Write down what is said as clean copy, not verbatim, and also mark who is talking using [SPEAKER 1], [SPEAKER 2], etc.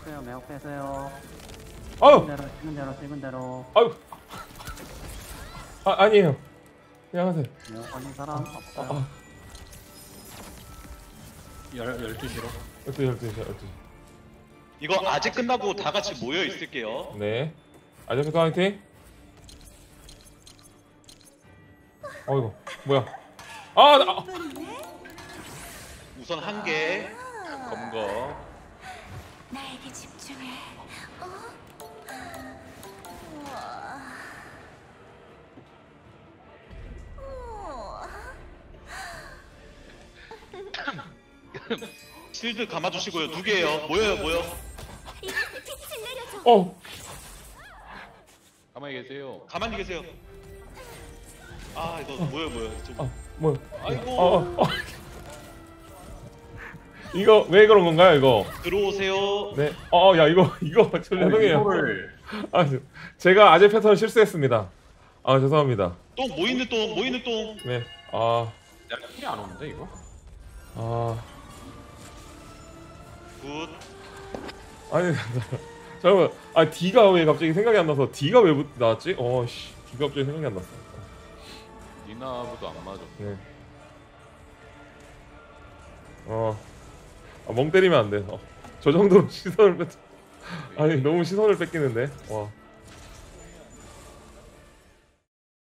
[SPEAKER 1] 빼세요. 매혹 빼세요.
[SPEAKER 2] 아유!
[SPEAKER 1] 찍은 대로 찍은 대로.
[SPEAKER 2] 아유! 아니에요. 그냥 하세요.
[SPEAKER 1] 매혹 걸린 사람 없어요.
[SPEAKER 2] 아,
[SPEAKER 3] 12시로.
[SPEAKER 2] 12시.
[SPEAKER 4] 이거 아직 끝나고 다 같이 모여 있을게요.
[SPEAKER 2] 네. 아저씨도 화이팅! 어이구, 뭐야.
[SPEAKER 4] 우선 한 개. 검은 거.
[SPEAKER 5] 나에게 집중해.
[SPEAKER 4] 실드 감아주시고요. 2개예요. 모여요.
[SPEAKER 5] 빛을 내려줘.
[SPEAKER 3] 가만히 계세요.
[SPEAKER 4] 가만히 계세요. 아 이거 모여. 좀.
[SPEAKER 2] 뭐야.
[SPEAKER 4] 아이고.
[SPEAKER 2] 이거 왜 그런 건가요, 이거?
[SPEAKER 4] 들어오세요.
[SPEAKER 2] 네. 야, 이거 죄송해요. 제가 아재 패턴 실수했습니다. 죄송합니다.
[SPEAKER 4] 똥 모이는 똥.
[SPEAKER 2] 네.
[SPEAKER 3] 야, 킬이 안 오는데 이거?
[SPEAKER 4] 굿.
[SPEAKER 2] 아니, 잠깐만. D가 왜 갑자기 생각이 안 나서 D가 왜 나왔지? D가 갑자기 생각이 안 났어.
[SPEAKER 3] 니나보다 안 맞아.
[SPEAKER 2] 네. 멍 때리면 안 돼. 저 정도로 시선을 아니, 너무 시선을 뺏기는데. 와.